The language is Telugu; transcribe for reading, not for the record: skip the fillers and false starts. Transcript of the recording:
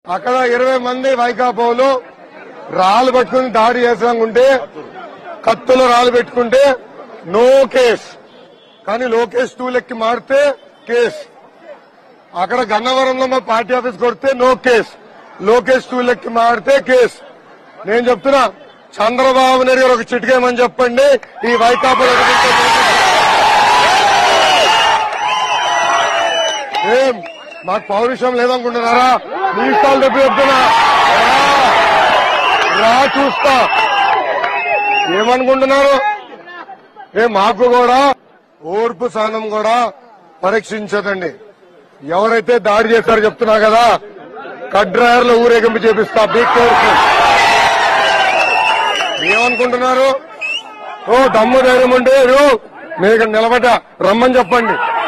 అక్కడ 20 మంది వైకాపోలు రాళ్ళు పట్టుకుని దాడి చేసాకుంటే కత్తులు రాళ్ళు పెట్టుకుంటే నో కేస్, కానీ లోకేష్ టూలెక్కి మారితే కేస్. అక్కడ గన్నవరంలో మా పార్టీ ఆఫీస్ కొడితే నో కేస్, లోకేష్ టూలెక్కి మారితే కేస్. నేను చెప్తున్నా, చంద్రబాబు నాయుడు గారు ఒక చిటికేమని చెప్పండి, ఈ వైకాపోలు ఏం మాకు పౌరుషం లేదనుకుంటున్నారా? మీ ఇష్టాలు చెప్పి చెప్తున్నా, రా చూస్తా. ఏమనుకుంటున్నారు? మాకు కూడా ఓర్పు సహనం కూడా పరీక్షించదండి. ఎవరైతే దాడి చేశారో చెప్తున్నా కదా, కడ్రాయర్లో ఊరేగింపు చేపిస్తా. Be careful. ఏమనుకుంటున్నారు? దమ్ము ధైర్యం ఉంటే మీరు నిలబడ్డా రమ్మని చెప్పండి.